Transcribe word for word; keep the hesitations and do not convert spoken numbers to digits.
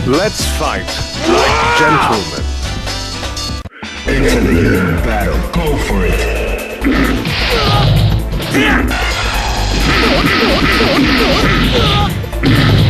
Let's fight like gentlemen. Into the heat of battle. Go for it. Yeah!